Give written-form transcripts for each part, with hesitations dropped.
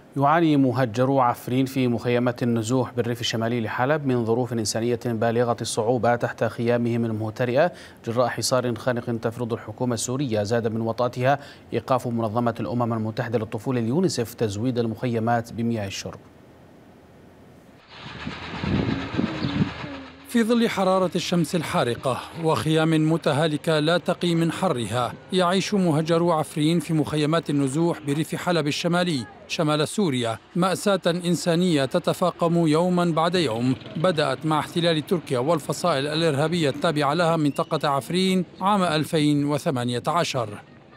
يعاني مهجرو عفرين في مخيمات النزوح بالريف الشمالي لحلب من ظروف إنسانية بالغة الصعوبة تحت خيامهم المهترئة جراء حصار خانق تفرض الحكومة السورية. زاد من وطأتها إيقاف منظمة الأمم المتحدة للطفولة اليونيسف تزويد المخيمات بمياه الشرب. في ظل حرارة الشمس الحارقة وخيام متهالكة لا تقي من حرها، يعيش مهجرو عفرين في مخيمات النزوح بريف حلب الشمالي شمال سوريا مأساة إنسانية تتفاقم يوما بعد يوم، بدأت مع احتلال تركيا والفصائل الإرهابية التابعة لها منطقة عفرين عام 2018.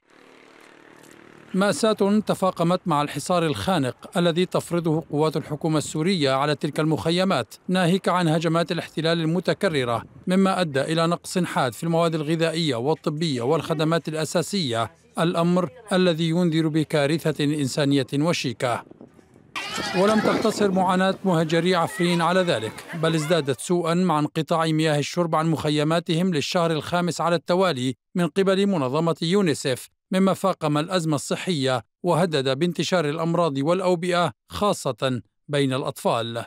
مأساة تفاقمت مع الحصار الخانق الذي تفرضه قوات الحكومة السورية على تلك المخيمات، ناهيك عن هجمات الاحتلال المتكررة، مما أدى إلى نقص حاد في المواد الغذائية والطبية والخدمات الأساسية، الأمر الذي ينذر بكارثة إنسانية وشيكة. ولم تقتصر معاناة مهجري عفرين على ذلك، بل ازدادت سوءا مع انقطاع مياه الشرب عن مخيماتهم للشهر الخامس على التوالي من قبل منظمة يونيسف، مما فاقم الأزمة الصحية وهدد بانتشار الأمراض والأوبئة خاصة بين الأطفال.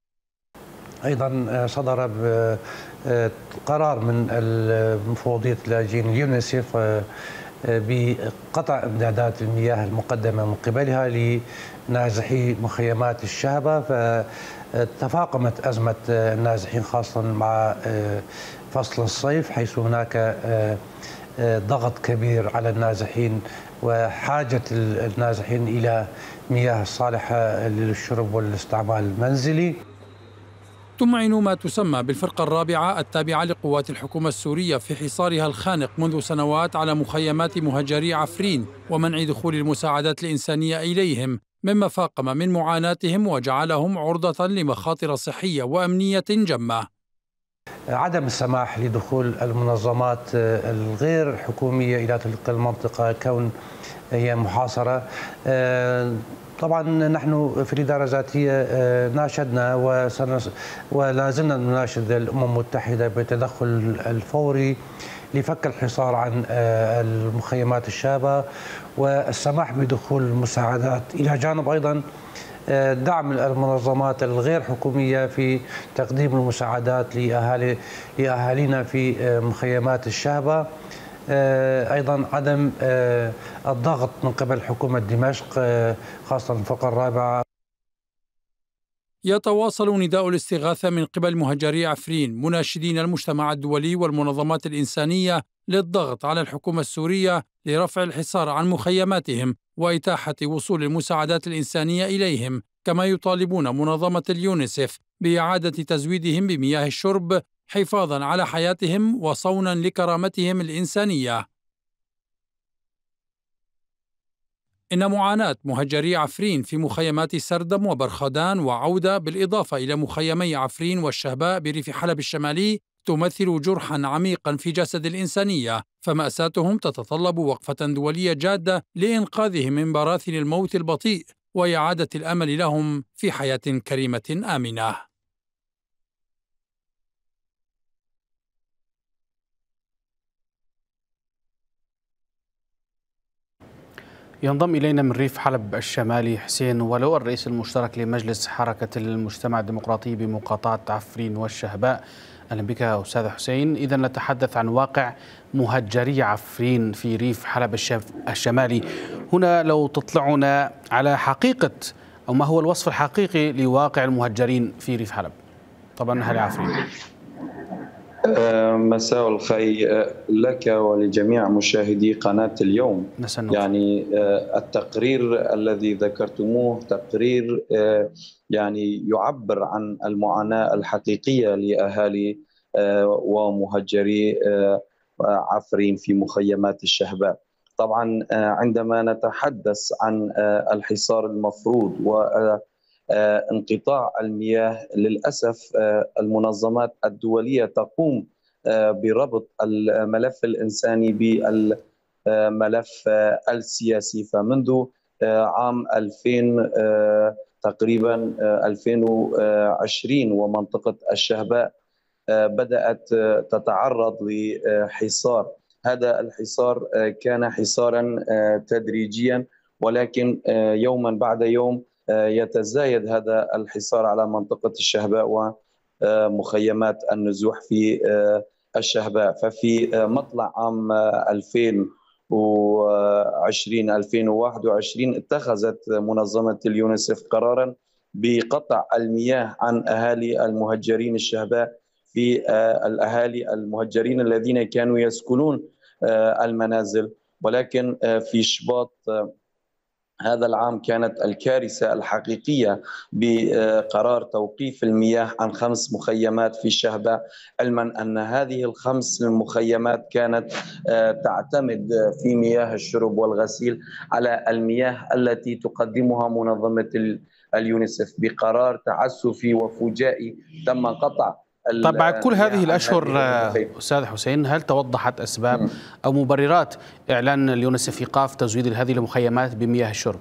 أيضا صدر قرار من مفوضية اللاجئين اليونيسف بقطع امدادات المياه المقدمة من قبلها لنازحي مخيمات الشهبة، فتفاقمت أزمة النازحين خاصة مع فصل الصيف، حيث هناك ضغط كبير على النازحين وحاجة النازحين إلى مياه صالحة للشرب والاستعمال المنزلي. تمعن ما تسمى بالفرقة الرابعة التابعة لقوات الحكومة السورية في حصارها الخانق منذ سنوات على مخيمات مهجري عفرين ومنع دخول المساعدات الإنسانية إليهم، مما فاقم من معاناتهم وجعلهم عرضة لمخاطر صحية وأمنية جمة. عدم السماح لدخول المنظمات الغير حكومية إلى تلك المنطقة كون هي محاصرة. طبعا نحن في الإدارة الذاتية ناشدنا ولا زلنا نناشد الأمم المتحدة بالتدخل الفوري لفك الحصار عن المخيمات الشابة والسماح بدخول المساعدات، إلى جانب أيضا دعم المنظمات الغير حكومية في تقديم المساعدات لأهالينا في مخيمات الشابة. أيضا عدم الضغط من قبل حكومة دمشق خاصة الفرقة الرابعة. يتواصل نداء الاستغاثة من قبل مهجري عفرين مناشدين المجتمع الدولي والمنظمات الإنسانية للضغط على الحكومة السورية لرفع الحصار عن مخيماتهم وإتاحة وصول المساعدات الإنسانية إليهم، كما يطالبون منظمة اليونيسف بإعادة تزويدهم بمياه الشرب حفاظا على حياتهم وصونا لكرامتهم الإنسانية. إن معاناة مهجري عفرين في مخيمات سردم وبرخدان وعودة بالإضافة إلى مخيمي عفرين والشهباء بريف حلب الشمالي تمثل جرحا عميقا في جسد الإنسانية، فمأساتهم تتطلب وقفة دولية جادة لإنقاذهم من براثن الموت البطيء وإعادة الأمل لهم في حياة كريمة آمنة. ينضم إلينا من ريف حلب الشمالي حسين ولو، الرئيس المشترك لمجلس حركة المجتمع الديمقراطي بمقاطعة عفرين والشهباء. أهلا بك أستاذ حسين. إذا نتحدث عن واقع مهجري عفرين في ريف حلب الشمالي. هنا لو تطلعنا على حقيقة أو ما هو الوصف الحقيقي لواقع المهجرين في ريف حلب، طبعا أهل عفرين. مساء الخير لك ولجميع مشاهدي قناة اليوم. يعني التقرير الذي ذكرتموه تقرير يعني يعبر عن المعاناة الحقيقية لأهالي ومهجري عفرين في مخيمات الشهباء. طبعا عندما نتحدث عن الحصار المفروض انقطاع المياه، للأسف المنظمات الدولية تقوم بربط الملف الإنساني بالملف السياسي. فمنذ عام 2000 تقريبا 2020 ومنطقة الشهباء بدأت تتعرض لحصار. هذا الحصار كان حصارا تدريجيا، ولكن يوما بعد يوم يتزايد هذا الحصار على منطقة الشهباء ومخيمات النزوح في الشهباء. ففي مطلع عام 2020-2021 اتخذت منظمة اليونيسف قرارا بقطع المياه عن أهالي المهجرين الشهباء في الأهالي المهجرين الذين كانوا يسكنون المنازل. ولكن في شباط هذا العام كانت الكارثة الحقيقية بقرار توقيف المياه عن 5 مخيمات في الشهباء، علما أن هذه ال5 المخيمات كانت تعتمد في مياه الشرب والغسيل على المياه التي تقدمها منظمة اليونيسف. بقرار تعسفي وفجائي تم قطع طبعا كل هذه الأشهر أستاذ حسين، هل توضحت أسباب أو مبررات إعلان اليونيسف إيقاف تزويد هذه المخيمات بمياه الشرب؟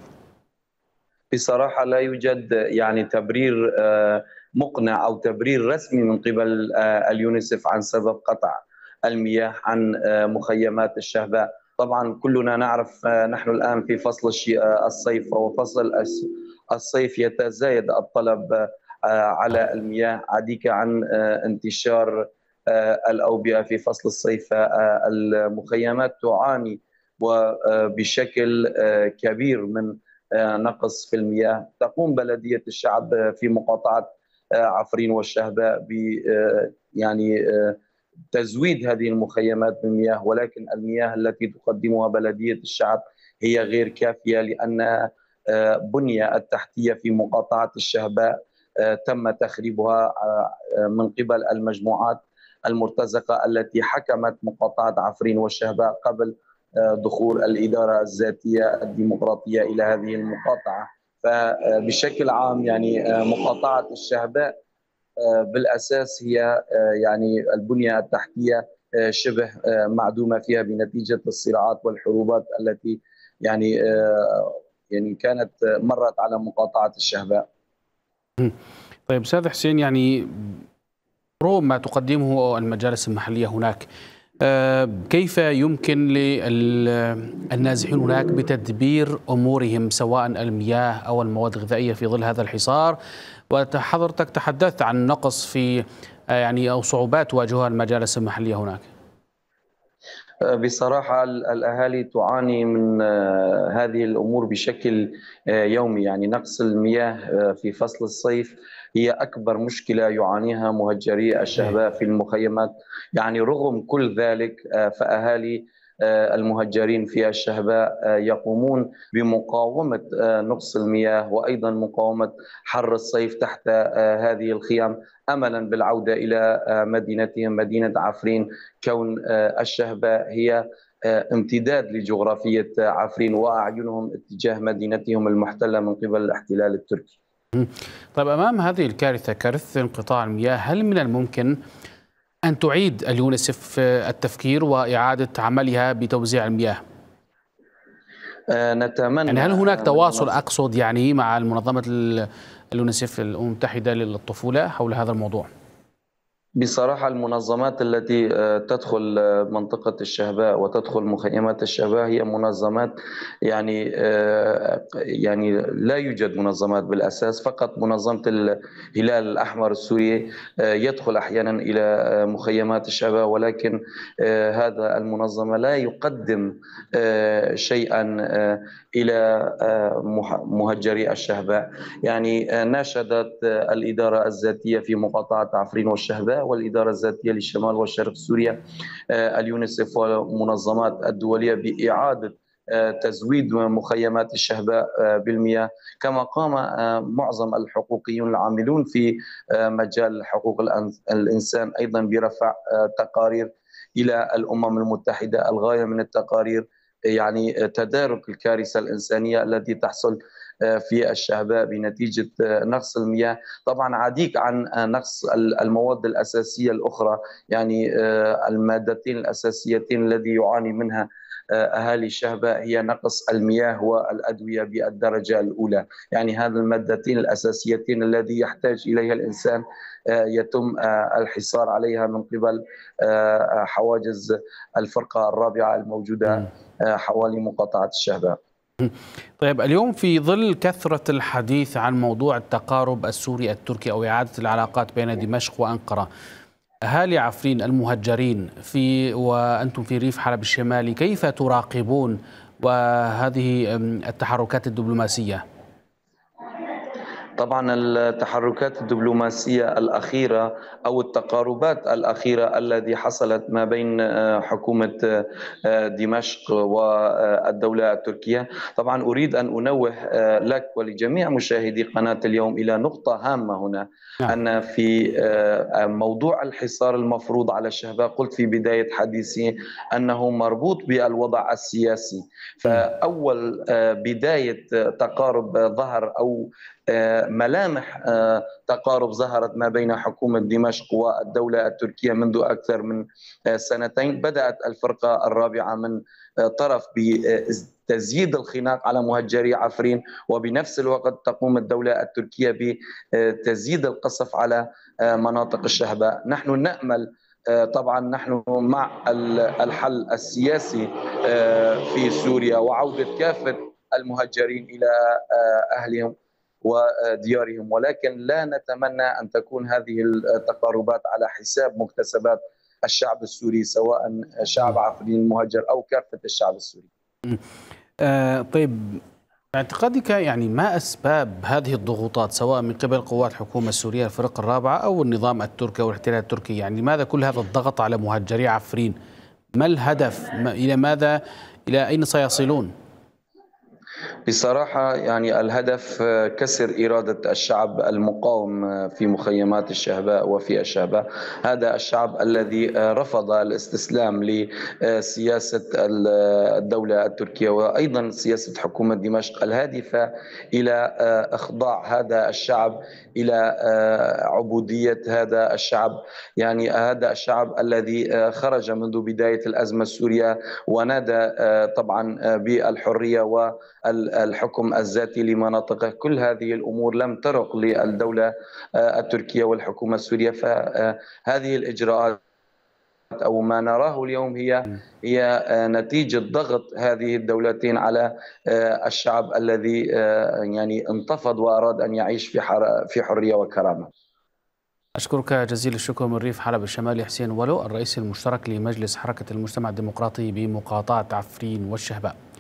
بصراحة لا يوجد يعني تبرير مقنع أو تبرير رسمي من قبل اليونيسف عن سبب قطع المياه عن مخيمات الشهباء. طبعا كلنا نعرف نحن الآن في فصل الصيف، وفصل الصيف يتزايد الطلب على المياه، عديك عن انتشار الأوبئة في فصل الصيف. المخيمات تعاني وبشكل كبير من نقص في المياه. تقوم بلدية الشعب في مقاطعة عفرين والشهباء ب يعني تزويد هذه المخيمات بالمياه، ولكن المياه التي تقدمها بلدية الشعب هي غير كافية، لأن بنية التحتية في مقاطعة الشهباء تم تخريبها من قبل المجموعات المرتزقة التي حكمت مقاطعة عفرين والشهباء قبل دخول الإدارة الذاتية الديمقراطية إلى هذه المقاطعة. فبشكل عام يعني مقاطعة الشهباء بالأساس هي يعني البنية التحتية شبه معدومة فيها بنتيجة الصراعات والحروبات التي يعني كانت مرت على مقاطعة الشهباء. طيب أستاذ حسين، يعني رغم ما تقدمه المجالس المحلية هناك، كيف يمكن للنازحين هناك بتدبير أمورهم سواء المياه أو المواد الغذائية في ظل هذا الحصار؟ وحضرتك تحدثت عن نقص في يعني أو صعوبات تواجهها المجالس المحلية هناك. بصراحة الأهالي تعاني من هذه الأمور بشكل يومي. يعني نقص المياه في فصل الصيف هي أكبر مشكلة يعانيها مهجري الشهباء في المخيمات. يعني رغم كل ذلك فأهالي المهجرين في الشهباء يقومون بمقاومة نقص المياه وأيضا مقاومة حر الصيف تحت هذه الخيام، أملا بالعودة إلى مدينتهم مدينة عفرين، كون الشهباء هي امتداد لجغرافية عفرين وأعينهم اتجاه مدينتهم المحتلة من قبل الاحتلال التركي. طيب أمام هذه الكارثة، كارثة انقطاع المياه، هل من الممكن أن تعيد اليونيسف التفكير وإعادة عملها بتوزيع المياه؟ نتمنى. يعني هل هناك تواصل أقصد يعني مع المنظمة اليونيسف الأمم المتحدة للطفولة حول هذا الموضوع؟ بصراحة المنظمات التي تدخل منطقة الشهباء وتدخل مخيمات الشهباء هي منظمات يعني لا يوجد منظمات بالأساس، فقط منظمة الهلال الأحمر السوري يدخل أحيانا إلى مخيمات الشهباء، ولكن هذا المنظمة لا يقدم شيئا إلى مهجري الشهباء. يعني ناشدت الإدارة الذاتية في مقاطعة عفرين والشهباء والإدارة الذاتية للشمال والشرق سوريا اليونيسف والمنظمات الدولية بإعادة تزويد مخيمات الشهباء بالمياه، كما قام معظم الحقوقيون العاملون في مجال حقوق الإنسان أيضا برفع تقارير إلى الأمم المتحدة. الغاية من التقارير يعني تدارك الكارثة الإنسانية التي تحصل في الشهباء بنتيجة نقص المياه. طبعا عديك عن نقص المواد الأساسية الأخرى، يعني المادتين الأساسيتين الذي يعاني منها أهالي الشهباء هي نقص المياه والأدوية بالدرجة الأولى. يعني هذه المادتين الأساسيتين الذي يحتاج إليها الإنسان يتم الحصار عليها من قبل حواجز الفرقة الرابعة الموجودة حوالي مقاطعة الشهباء. طيب، اليوم في ظل كثرة الحديث عن موضوع التقارب السوري التركي أو إعادة العلاقات بين دمشق وأنقرة، أهالي عفرين المهجرين وأنتم في ريف حلب الشمالي كيف تراقبون وهذه التحركات الدبلوماسية؟ طبعا التحركات الدبلوماسية الأخيرة أو التقاربات الأخيرة التي حصلت ما بين حكومة دمشق والدولة التركية، طبعا أريد أن أنوه لك ولجميع مشاهدي قناة اليوم إلى نقطة هامة هنا. نعم. أن في موضوع الحصار المفروض على الشهباء قلت في بداية حديثي أنه مربوط بالوضع السياسي. فأول بداية تقارب ظهر أو ملامح تقارب ظهرت ما بين حكومة دمشق والدولة التركية منذ أكثر من سنتين. بدأت الفرقة الرابعة من طرف بتزييد الخناق على مهجري عفرين، وبنفس الوقت تقوم الدولة التركية بتزييد القصف على مناطق الشهباء. نحن نأمل، طبعا نحن مع الحل السياسي في سوريا وعودة كافة المهجرين إلى أهلهم وديارهم، ولكن لا نتمنى أن تكون هذه التقاربات على حساب مكتسبات الشعب السوري، سواء شعب عفرين المهجر أو كافة الشعب السوري. طيب، باعتقادك يعني ما أسباب هذه الضغوطات سواء من قبل قوات الحكومة السورية الفرق الرابعة أو النظام التركي أو الاحتلال التركي؟ يعني لماذا كل هذا الضغط على مهجري عفرين؟ ما الهدف؟ إلى أين سيصلون؟ بصراحة يعني الهدف كسر إرادة الشعب المقاوم في مخيمات الشهباء وفي الشهباء. هذا الشعب الذي رفض الاستسلام لسياسة الدولة التركية وأيضا سياسة حكومة دمشق الهادفة إلى إخضاع هذا الشعب إلى عبودية هذا الشعب. يعني هذا الشعب الذي خرج منذ بداية الأزمة السورية ونادى طبعا بالحرية والحكم الذاتي لمناطقه. كل هذه الأمور لم ترق للدولة التركية والحكومة السورية. فهذه الإجراءات أو ما نراه اليوم هي نتيجة ضغط هذه الدولتين على الشعب الذي يعني انتفض وأراد أن يعيش في حرية وكرامة. أشكرك جزيل الشكر من ريف حلب الشمالي حسين ولو، الرئيس المشترك لمجلس حركة المجتمع الديمقراطي بمقاطعة عفرين والشهباء.